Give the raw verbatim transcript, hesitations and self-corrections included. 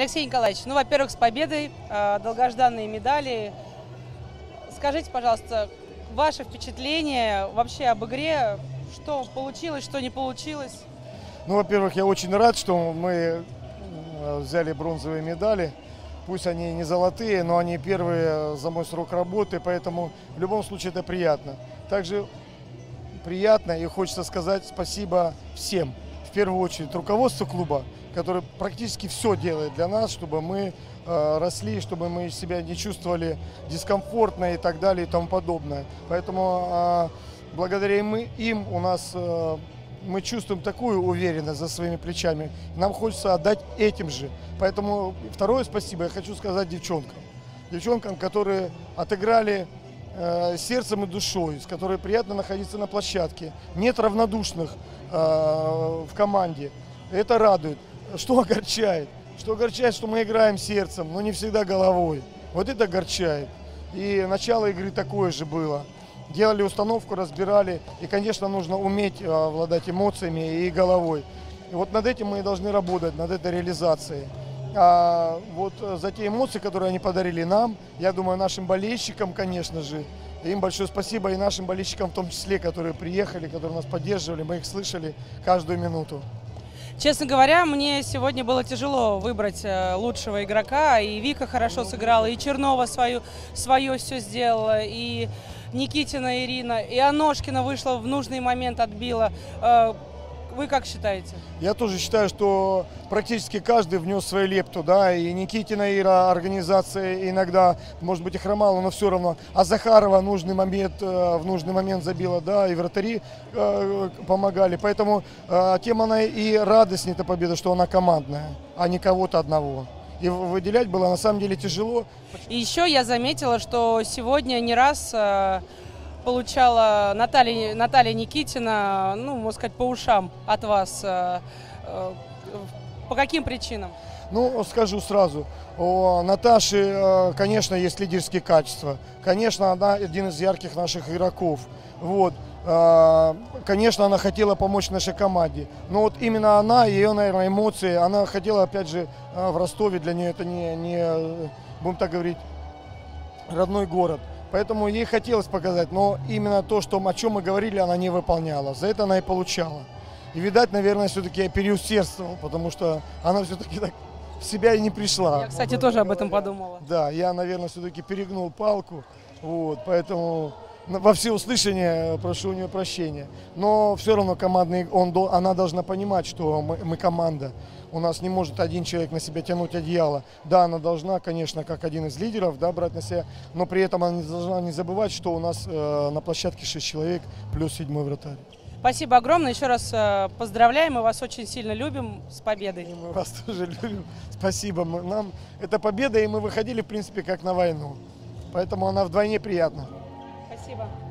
Алексей Николаевич, ну, во-первых, с победой, э, долгожданные медали. Скажите, пожалуйста, ваши впечатления вообще об игре, что получилось, что не получилось? Ну, во-первых, я очень рад, что мы взяли бронзовые медали. Пусть они не золотые, но они первые за мой срок работы, поэтому в любом случае это приятно. Также приятно и хочется сказать спасибо всем. В первую очередь руководству клуба, который практически все делает для нас, чтобы мы э, росли, чтобы мы себя не чувствовали дискомфортно и так далее и тому подобное. Поэтому э, благодаря им, им у нас э, мы чувствуем такую уверенность за своими плечами. Нам хочется отдать этим же. Поэтому второе спасибо я хочу сказать девчонкам. Девчонкам, которые отыграли э, сердцем и душой, с которой приятно находиться на площадке. Нет равнодушных э, в команде. Это радует. Что огорчает? Что огорчает, что мы играем сердцем, но не всегда головой. Вот это огорчает. И начало игры такое же было. Делали установку, разбирали. И, конечно, нужно уметь обладать эмоциями и головой. И вот над этим мы и должны работать, над этой реализацией. А вот за те эмоции, которые они подарили нам, я думаю, нашим болельщикам, конечно же, им большое спасибо, и нашим болельщикам в том числе, которые приехали, которые нас поддерживали, мы их слышали каждую минуту. Честно говоря, мне сегодня было тяжело выбрать лучшего игрока. И Вика хорошо сыграла, и Чернова свою, свое все сделала, и Никитина Ирина, и Аношкина вышла в нужный момент, отбила. Вы как считаете? Я тоже считаю, что практически каждый внес свою лепту, да, и Никитина Ира, организация иногда, может быть, и хромала, но все равно. А Захарова нужный момент, в нужный момент забила, да, и вратари э, помогали. Поэтому э, тем она и радость эта победа, что она командная, а не кого-то одного. И выделять было на самом деле тяжело. И еще я заметила, что сегодня не раз э, получала Наталья, Наталья Никитина, ну, можно сказать, по ушам от вас. Э, э, по каким причинам? Ну, скажу сразу, у Наташи, конечно, есть лидерские качества. Конечно, она один из ярких наших игроков. Вот. Конечно, она хотела помочь нашей команде. Но вот именно она, ее, наверное, эмоции, она хотела, опять же, в Ростове, для нее это не, не будем так говорить, родной город. Поэтому ей хотелось показать, но именно то, что, о чем мы говорили, она не выполняла. За это она и получала. И, видать, наверное, все-таки я переусердствовал, потому что она все-таки так в себя и не пришла. Я, кстати, тоже об этом подумала. Да, я, наверное, все-таки перегнул палку, вот, поэтому во всеуслышание прошу у нее прощения. Но все равно командный, он, она должна понимать, что мы, мы команда. У нас не может один человек на себя тянуть одеяло. Да, она должна, конечно, как один из лидеров, да, брать на себя, но при этом она не должна не забывать, что у нас э, на площадке шесть человек плюс седьмой вратарь. Спасибо огромное. Еще раз э, поздравляем. Мы вас очень сильно любим. С победой. И мы вас тоже любим. Спасибо. Мы, нам это победа, и мы выходили, в принципе, как на войну. Поэтому она вдвойне приятна. Спасибо.